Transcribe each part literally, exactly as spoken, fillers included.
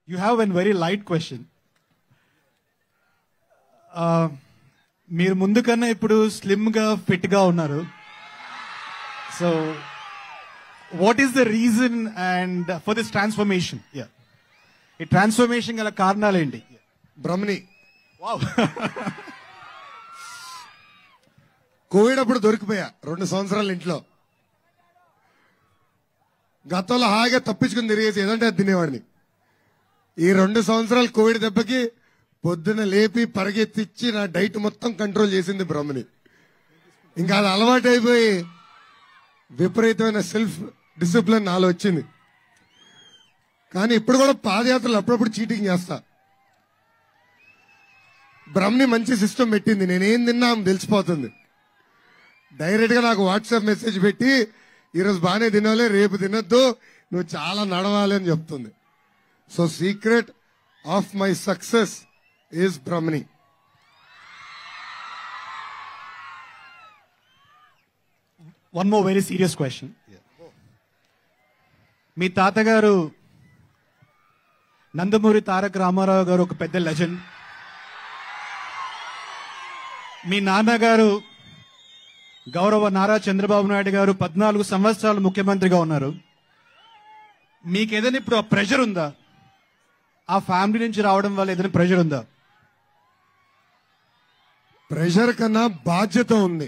You have a very light question. Uh, మీరు ముందు కన్నా ఇప్పుడు స్లిమ్ గా ఫిట్ గా ఉన్నారు. So what is the reason and for this transformation? ఈ ట్రాన్స్ఫర్మేషన్ గల కారణాలు ఏంటి? బ్రహ్మని వావ్. కోవిడ్ అప్పుడు దొరికిపోయా రెండు సంవత్సరాల ఇంట్లో. గతంలో హాయిగా తప్పించుకుని తిరిగేసి ఏదంటే అది తినేవాడిని. ఈ రెండు సంవత్సరాలు కోవిడ్ దెబ్బకి పొద్దున లేపి పరిగెత్తిచ్చి నా డైట్ మొత్తం కంట్రోల్ చేసింది బ్రహ్మని. ఇంకా అది అలవాటు అయిపోయి విపరీతమైన సెల్ఫ్ డిసిప్లిన్ నాలో వచ్చింది. కానీ ఇప్పుడు కూడా పాదయాత్రలు అప్పుడప్పుడు చీటింగ్ చేస్తా. బ్రహ్మని మంచి సిస్టమ్ పెట్టింది. నేనేం తిన్నా ఆమె తెలిసిపోతుంది. డైరెక్ట్ గా నాకు వాట్సాప్ మెసేజ్ పెట్టి ఈరోజు బాగానే తినాలి, రేపు తినొద్దు, నువ్వు చాలా నడవాలి అని చెప్తుంది. So secret of my success is Brahmani. One more very serious question. మీ తాతగారు నందమూరి తారక రామారావు గారు ఒక పెద్ద లెజెండ్. మీ నాన్నగారు గౌరవ నారా చంద్రబాబు నాయుడు గారు పద్నాలుగు సంవత్సరాలు ముఖ్యమంత్రిగా ఉన్నారు. మీకు ఏదైనా ఇప్పుడు ఆ ప్రెషర్ ఉందా? ఆ ఫ్యామిలీ నుంచి రావడం వల్ల ఏదైనా ప్రెషర్ ఉందా? ప్రెషర్ కన్నా బాధ్యత ఉంది.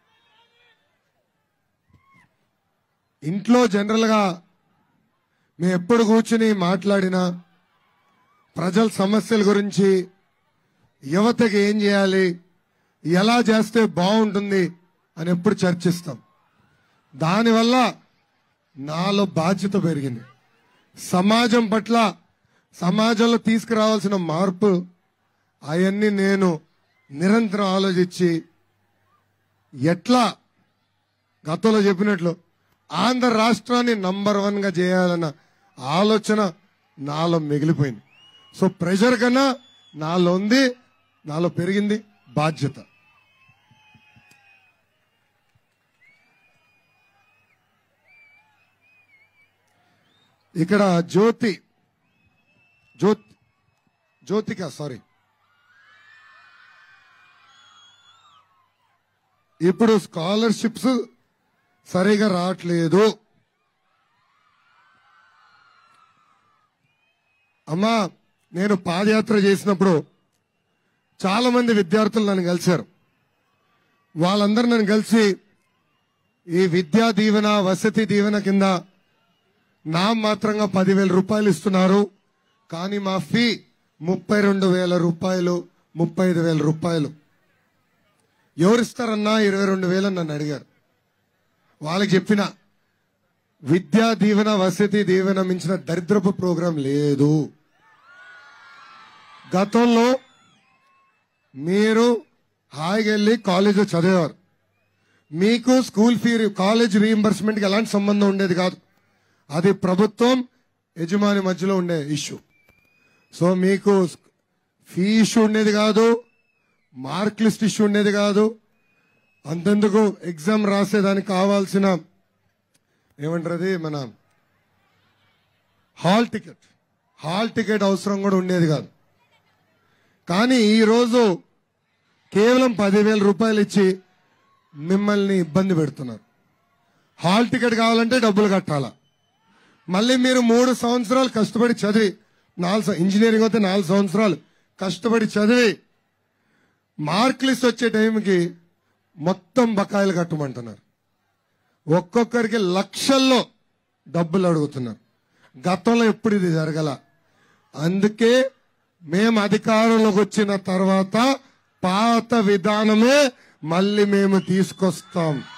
ఇంట్లో జనరల్ గా మేము ఎప్పుడు కూర్చుని మాట్లాడినా ప్రజల సమస్యల గురించి, యువతకి ఏం చేయాలి, ఎలా చేస్తే బాగుంటుంది అని ఎప్పుడు చర్చిస్తాం. దానివల్ల నాలో బాధ్యత పెరిగింది. సమాజం పట్ల, సమాజంలో తీసుకురావాల్సిన మార్పు, అవన్నీ నేను నిరంతరం ఆలోచించి ఎట్లా గతంలో చెప్పినట్లు ఆంధ్ర రాష్ట్రాన్ని నంబర్ వన్ గా చేయాలన్న ఆలోచన నాలో మిగిలిపోయింది. సో ప్రెషర్ కన్నా నాలో ఉంది, నాలో పెరిగింది బాధ్యత. ఇక్కడ జ్యోతి జ్యోతి జ్యోతిక సారీ ఇప్పుడు స్కాలర్షిప్స్ సరిగా రావట్లేదు. అమ్మా, నేను పాదయాత్ర చేసినప్పుడు చాలా మంది విద్యార్థులు నన్ను కలిశారు. వాళ్ళందరూ నన్ను కలిసి ఈ విద్యా దీవెన, వసతి దీవెన కింద నా మాత్రంగా పదివేల రూపాయలు ఇస్తున్నారు, కానీ మా ఫీ ముప్పై రెండు వేల రూపాయలు ముప్పై ఐదు వేల రూపాయలు ఎవరిస్తారన్నా ఇరవై రెండు వేలు నన్ను అడిగారు. వాళ్ళకి చెప్పిన విద్యా దీవెన, వసతి దీవెన మించిన దరిద్రపు ప్రోగ్రాం లేదు. గతంలో మీరు హాయిగా వెళ్ళి కాలేజ్ చదివేవారు. మీకు స్కూల్ ఫీ, కాలేజ్ రీయింబర్స్మెంట్కి ఎలాంటి సంబంధం ఉండేది కాదు. అది ప్రభుత్వం యజమాని మధ్యలో ఉండే ఇష్యూ. సో మీకు ఫీ ఇష్యూ ఉండేది కాదు, మార్క్ లిస్ట్ ఇష్యూ ఉండేది కాదు. అంతెందుకు ఎగ్జామ్ రాసేదానికి కావాల్సిన ఏమంటారు మన హాల్ టికెట్ హాల్ టికెట్ అవసరం కూడా ఉండేది కాదు. కానీ ఈరోజు కేవలం పదివేల రూపాయలు ఇచ్చి మిమ్మల్ని ఇబ్బంది పెడుతున్నారు. హాల్ టికెట్ కావాలంటే డబ్బులు కట్టాలా. మళ్ళీ మీరు మూడు సంవత్సరాలు కష్టపడి చదివి, నాలుగు ఇంజనీరింగ్ అయితే నాలుగు సంవత్సరాలు కష్టపడి చదివి మార్క్ లిస్ట్ వచ్చే టైంకి మొత్తం బకాయిలు కట్టమంటున్నారు. ఒక్కొక్కరికి లక్షల్లో డబ్బులు అడుగుతున్నారు. గతంలో ఎప్పుడు ఇది జరగల. అందుకే మేము అధికారంలోకి వచ్చిన తర్వాత పాత విధానమే మళ్ళీ మేము తీసుకొస్తాం.